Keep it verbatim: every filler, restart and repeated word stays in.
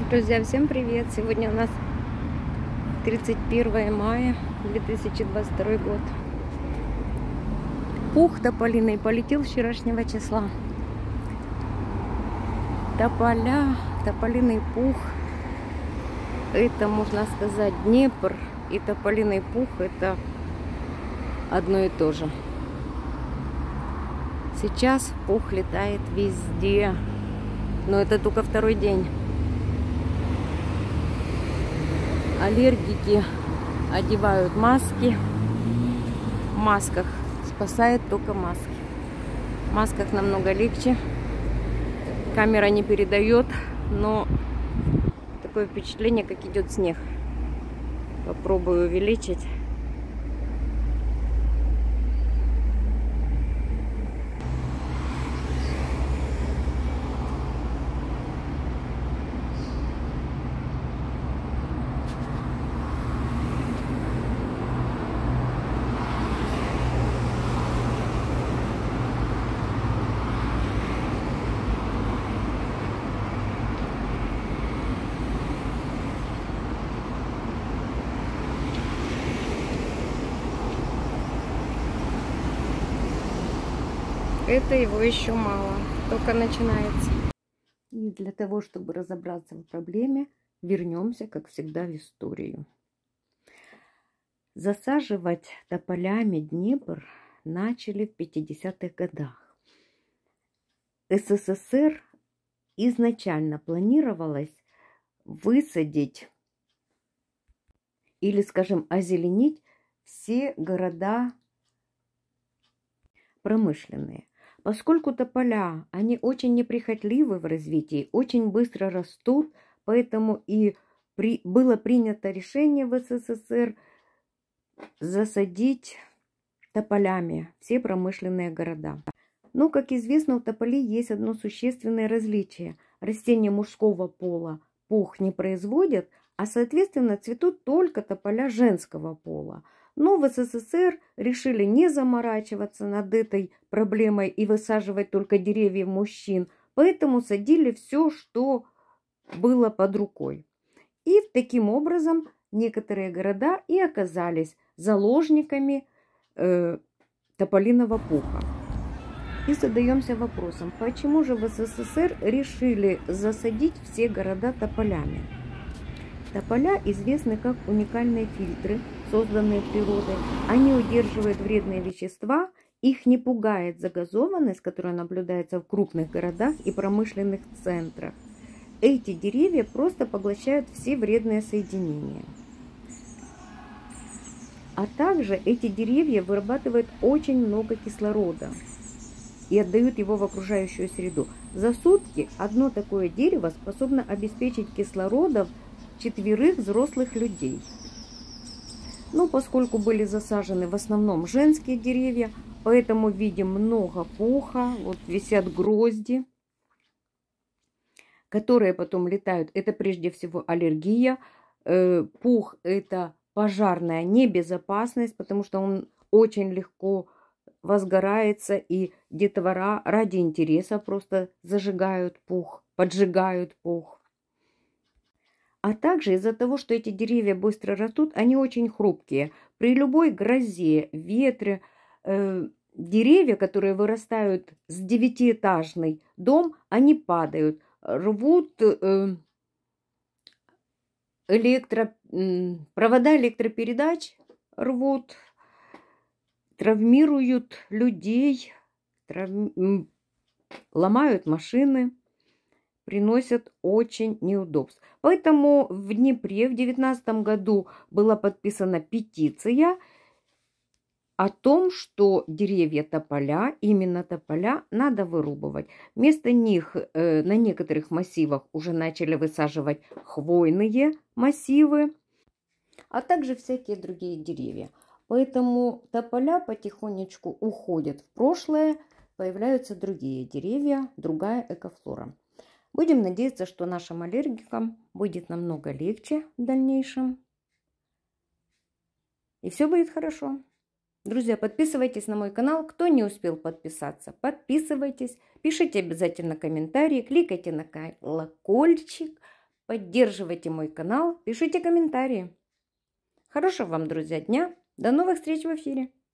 Друзья, всем привет! Сегодня у нас тридцать первое мая две тысячи двадцать второй год. Пух тополиный полетел вчерашнего числа. Тополя, тополиный пух. Это, можно сказать, Днепр и тополиный пух — это одно и то же. Сейчас пух летает везде, но это только второй день. Аллергики одевают маски. В масках спасает только маски. В масках намного легче. Камера не передает, но такое впечатление, как идет снег. Попробую увеличить. Это его еще мало, только начинается. И для того, чтобы разобраться в проблеме, вернемся, как всегда, в историю. Засаживать тополями Днепр начали в пятидесятых годах. СССР изначально планировалось высадить или, скажем, озеленить все города промышленные. Поскольку тополя, они очень неприхотливы в развитии, очень быстро растут, поэтому и при, было принято решение в СССР засадить тополями все промышленные города. Но, как известно, у тополей есть одно существенное различие. Растения мужского пола пух не производят, а, соответственно, цветут только тополя женского пола. Но в СССР решили не заморачиваться над этой проблемой и высаживать только деревья мужчин, поэтому садили все, что было под рукой. И таким образом некоторые города и оказались заложниками э, тополиного пуха. И задаемся вопросом, почему же в СССР решили засадить все города тополями? Тополя известны как уникальные фильтры, созданные природой. Они удерживают вредные вещества, их не пугает загазованность, которая наблюдается в крупных городах и промышленных центрах. Эти деревья просто поглощают все вредные соединения. А также эти деревья вырабатывают очень много кислорода и отдают его в окружающую среду. За сутки одно такое дерево способно обеспечить кислородом четверых взрослых людей. Ну, поскольку были засажены в основном женские деревья, поэтому видим много пуха, вот висят грозди, которые потом летают. Это прежде всего аллергия. Пух — это пожарная небезопасность, потому что он очень легко возгорается, и детвора ради интереса просто зажигают пух, поджигают пух. А также из-за того, что эти деревья быстро растут, они очень хрупкие. При любой грозе, ветре, э, деревья, которые вырастают с девятиэтажный дом, они падают, рвут э, электро, э, провода электропередач, рвут, травмируют людей, трав... ломают машины, приносят очень неудобств. Поэтому в Днепре в две тысячи девятнадцатом году была подписана петиция о том, что деревья тополя, именно тополя, надо вырубывать. Вместо них э, на некоторых массивах уже начали высаживать хвойные массивы, а также всякие другие деревья. Поэтому тополя потихонечку уходят в прошлое, появляются другие деревья, другая экофлора. Будем надеяться, что нашим аллергикам будет намного легче в дальнейшем. И все будет хорошо. Друзья, подписывайтесь на мой канал. Кто не успел подписаться, подписывайтесь. Пишите обязательно комментарии, кликайте на колокольчик. поддерживайте мой канал, пишите комментарии. Хорошего вам, друзья, дня. До новых встреч в эфире.